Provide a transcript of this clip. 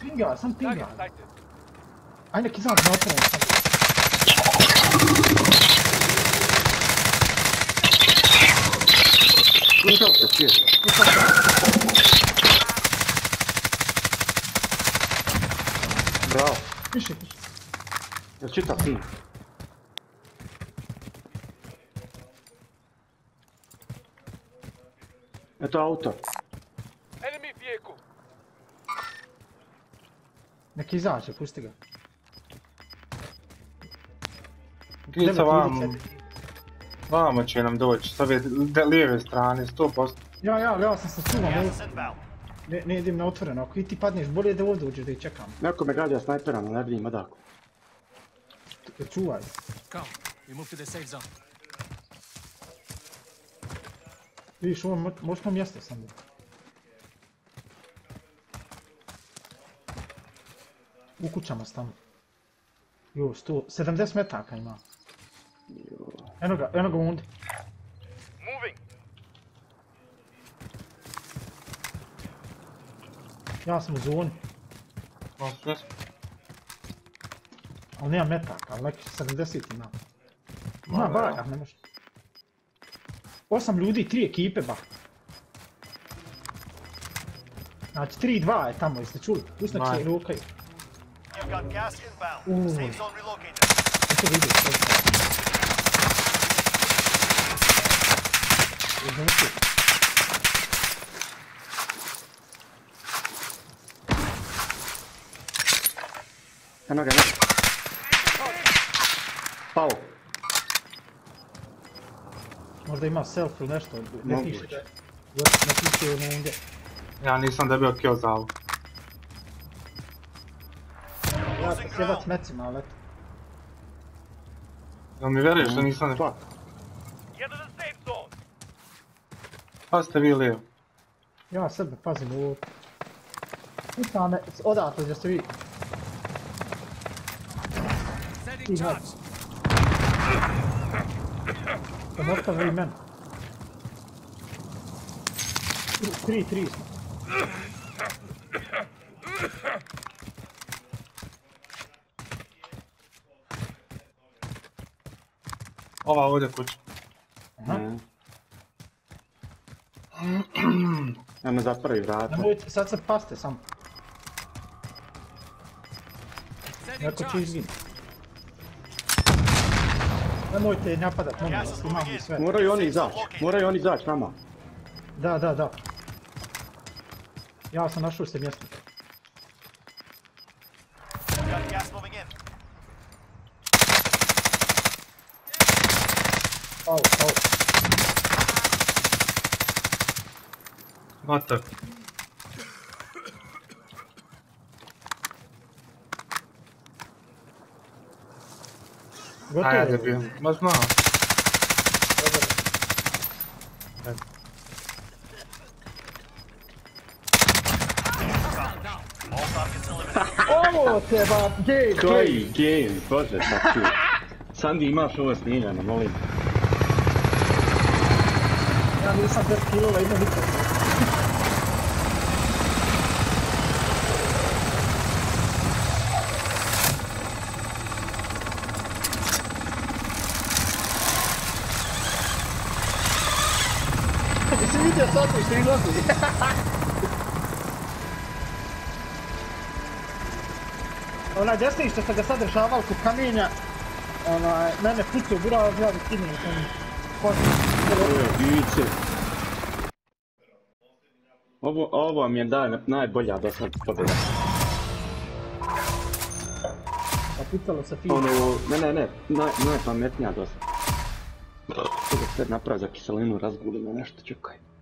pinga, sam pinga. Ajde neki znak na otvoren sam. Ušao se, čije. Bravo. Piši. Jel čitav ti? Eto auto. Neki izađe, pusti ga. Gica vamo će nam doći, s ove lijeve strane, 100%. Ja sam sa čuvom, ne idem na otvoreno, ako i ti padneš, bolje da ovdje uđeš da ih čekam. Neko me gađa snajperom, ne vidim odako. Čuvaj. Vidiš, ovo možemo mjesto sam bio. U kućama s tamo. Jo, 70 metaka ima. Eno ga undi. Ja sam u zoni. Ali nema metaka, ali neki 70 ima. Ima baja, ne može. 8 ljudi, 3 ekipe ba. Znači 3-2 je tamo, jeste čuli? Pustak se rukaju. Eto vidiš, to je. Iznosi. Eno ga, pao. Možda ima self ili nešto, ne piše da je. Ne piše u nende. Ja nisam dobio kill za ovo. Ja sam sjebac mecima, ali eto. Jel mi veruješ da nisam ne... Pa ste vi lijevo. Ja sebe pazim u ovo. Puta me odatle gdje ste vi. Ti hajde. Da možete vi meni. 3 smo. Ova ovdje kuća. Ja me zatvori vrata. Nemojte, sad se paste samo. Neko će izgini. Nemojte napadat, molim vas, imam i sve. Moraju oni izaći nama. Da. Ja sam našao se mjesto. Au. Gotov. Gotovo Ajde je. bio, ma znam. Ovo te ba, game. Koji game, bože, sad tu. Sandi, imaš ovo snimljeno, molim. Ja nisam 10 kilova, imam nikad. Jesi vidio sad što izlazi? Onaj desni što ste ga sad rešavali kod kamenja, mene pucao burao, ja bi skinuo sam kožu. Ovo mi je najbolja do sad pobjeda. A pucalo se fino. Ne, najpametnija do sad. Sada sve napravi za kiselinu, razgulimo nešto, čekaj.